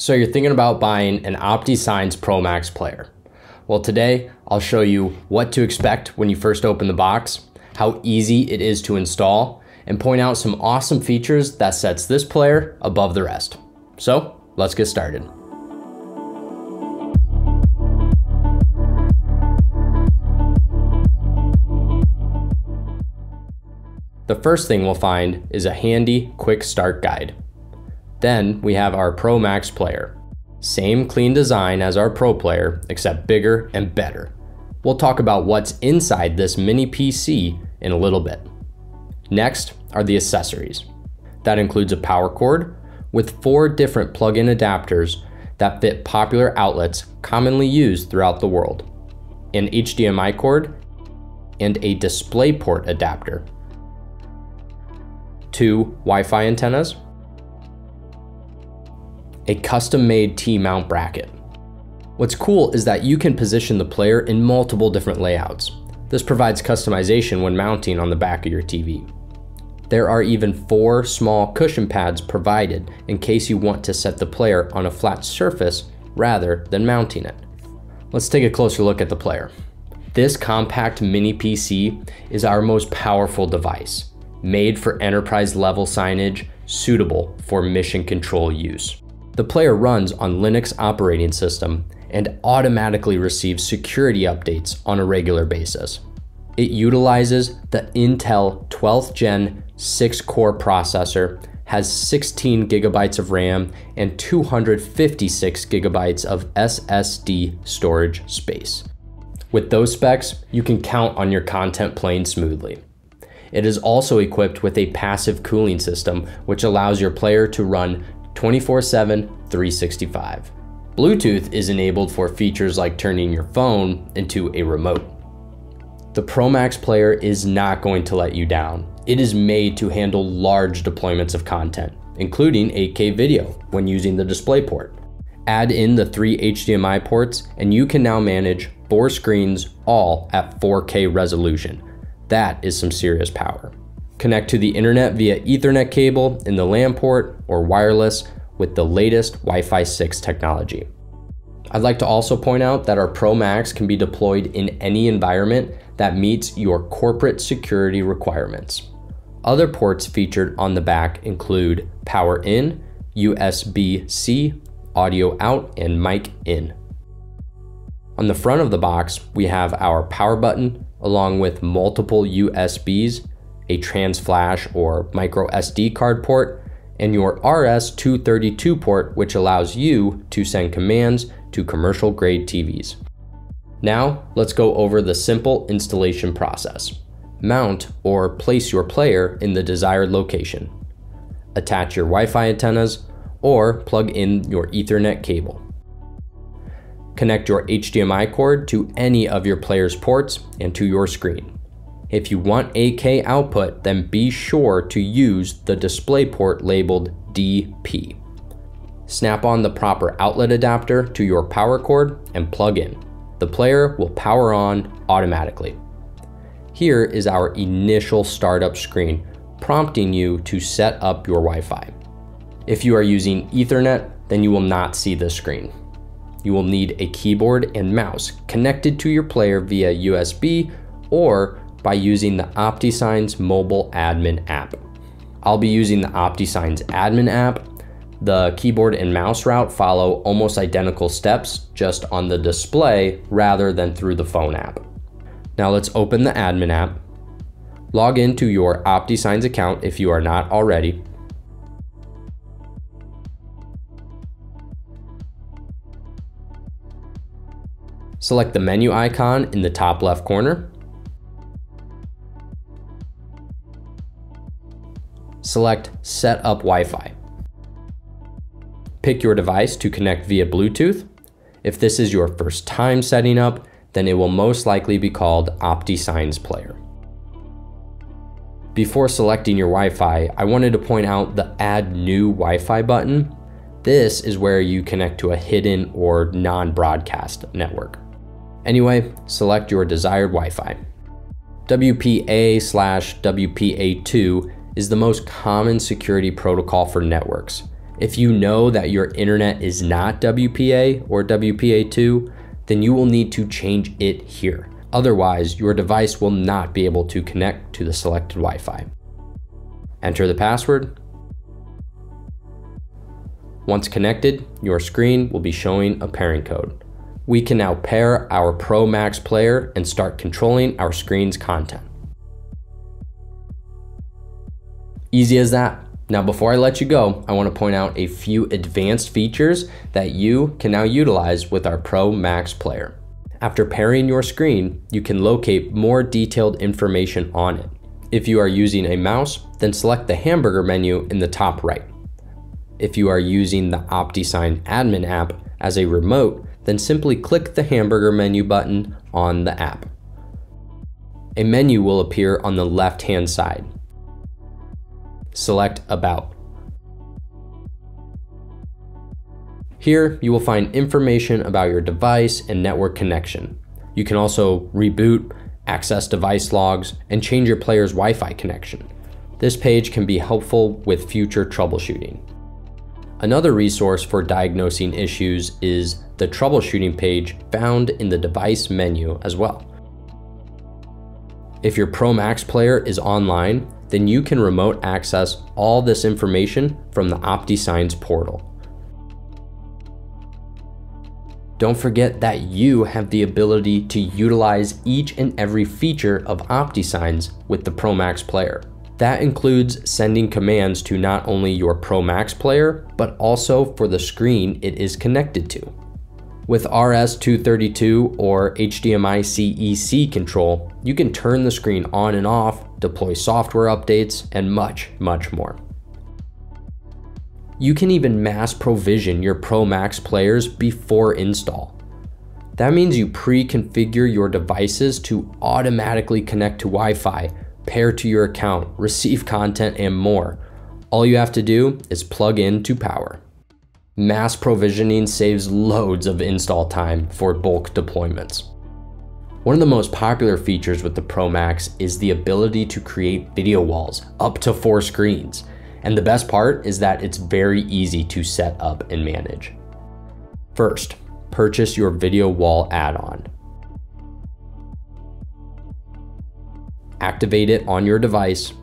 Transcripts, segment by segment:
So you're thinking about buying an OptiSigns Pro Max player. Well, today I'll show you what to expect when you first open the box, how easy it is to install, and point out some awesome features that sets this player above the rest. So let's get started. The first thing we'll find is a handy quick start guide. Then we have our Pro Max player. Same clean design as our Pro player, except bigger and better. We'll talk about what's inside this mini PC in a little bit. Next are the accessories. That includes a power cord with 4 different plug-in adapters that fit popular outlets commonly used throughout the world, an HDMI cord, and a DisplayPort adapter, 2 Wi-Fi antennas, a custom-made T-mount bracket. What's cool is that you can position the player in multiple different layouts. This provides customization when mounting on the back of your TV. There are even 4 small cushion pads provided in case you want to set the player on a flat surface rather than mounting it. Let's take a closer look at the player. This compact mini PC is our most powerful device, made for enterprise-level signage, suitable for mission control use. The player runs on Linux operating system and automatically receives security updates on a regular basis. It utilizes the Intel 12th Gen 6-core processor, has 16 gigabytes of RAM and 256 gigabytes of SSD storage space. With those specs, you can count on your content playing smoothly. It is also equipped with a passive cooling system, which allows your player to run 24/7, 365. Bluetooth is enabled for features like turning your phone into a remote. The Pro Max player is not going to let you down. It is made to handle large deployments of content, including 8K video when using the DisplayPort. Add in the 3 HDMI ports and you can now manage 4 screens all at 4K resolution. That is some serious power. Connect to the internet via Ethernet cable in the LAN port or wireless with the latest Wi-Fi 6 technology. I'd like to also point out that our Pro Max can be deployed in any environment that meets your corporate security requirements. Other ports featured on the back include power in, USB-C, audio out, and mic in. On the front of the box, we have our power button along with multiple USBs, a trans flash or micro SD card port, and your RS-232 port, which allows you to send commands to commercial grade TVs. Now, let's go over the simple installation process. Mount or place your player in the desired location. Attach your Wi-Fi antennas or plug in your Ethernet cable. Connect your HDMI cord to any of your player's ports and to your screen. If you want 8K output, then be sure to use the DisplayPort labeled DP. Snap on the proper outlet adapter to your power cord and plug in. The player will power on automatically. Here is our initial startup screen, prompting you to set up your Wi-Fi. If you are using Ethernet, then you will not see this screen. You will need a keyboard and mouse connected to your player via USB or by using the OptiSigns mobile admin app. I'll be using the OptiSigns admin app. The keyboard and mouse route follow almost identical steps, just on the display rather than through the phone app. Now let's open the admin app. Log into your OptiSigns account if you are not already. Select the menu icon in the top left corner. Select Set Up Wi-Fi. Pick your device to connect via Bluetooth. If this is your first time setting up, then it will most likely be called OptiSigns Player. Before selecting your Wi-Fi, I wanted to point out the Add New Wi-Fi button. This is where you connect to a hidden or non-broadcast network. Anyway, select your desired Wi-Fi. WPA/WPA2 is the most common security protocol for networks. If you know that your internet is not WPA or WPA2, then you will need to change it here. Otherwise, your device will not be able to connect to the selected Wi-Fi. Enter the password. Once connected, your screen will be showing a pairing code. We can now pair our Pro Max player and start controlling our screen's content. Easy as that. Now, before I let you go, I want to point out a few advanced features that you can now utilize with our Pro Max player. After pairing your screen, you can locate more detailed information on it. If you are using a mouse, then select the hamburger menu in the top right. If you are using the OptiSign admin app as a remote, then simply click the hamburger menu button on the app. A menu will appear on the left-hand side. Select About. Here, you will find information about your device and network connection. You can also reboot, access device logs, and change your player's Wi-Fi connection. This page can be helpful with future troubleshooting. Another resource for diagnosing issues is the troubleshooting page found in the device menu as well. If your Pro Max player is online, then you can remote access all this information from the OptiSigns portal. Don't forget that you have the ability to utilize each and every feature of OptiSigns with the Pro Max player. That includes sending commands to not only your Pro Max player, but also for the screen it is connected to. With RS-232 or HDMI CEC control, you can turn the screen on and off, deploy software updates, and much, much more. You can even mass provision your Pro Max players before install. That means you pre-configure your devices to automatically connect to Wi-Fi, pair to your account, receive content, and more. All you have to do is plug in to power. Mass provisioning saves loads of install time for bulk deployments. One of the most popular features with the Pro Max is the ability to create video walls, up to 4 screens. And the best part is that it's very easy to set up and manage. First, purchase your video wall add-on. Activate it on your device.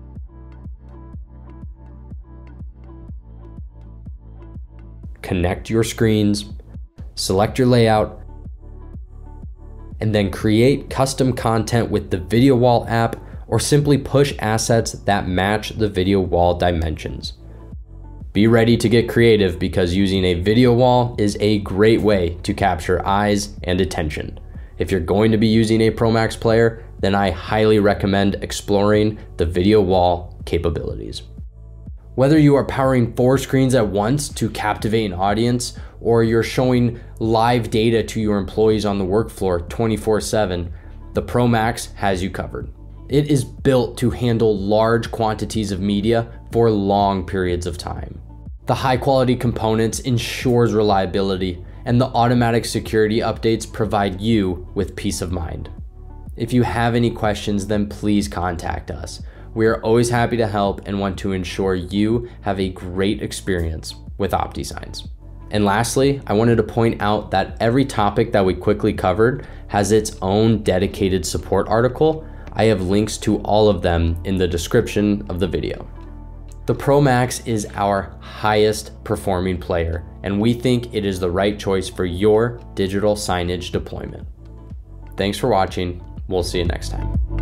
Connect your screens, select your layout, and then create custom content with the Video Wall app, or simply push assets that match the video wall dimensions. Be ready to get creative, because using a video wall is a great way to capture eyes and attention. If you're going to be using a Pro Max player, then I highly recommend exploring the video wall capabilities. Whether you are powering 4 screens at once to captivate an audience, or you're showing live data to your employees on the work floor 24/7, the Pro Max has you covered. It is built to handle large quantities of media for long periods of time. The high quality components ensures reliability, and the automatic security updates provide you with peace of mind. If you have any questions, then please contact us. We are always happy to help and want to ensure you have a great experience with OptiSigns. And lastly, I wanted to point out that every topic that we quickly covered has its own dedicated support article. I have links to all of them in the description of the video. The Pro Max is our highest performing player, and we think it is the right choice for your digital signage deployment. Thanks for watching. We'll see you next time.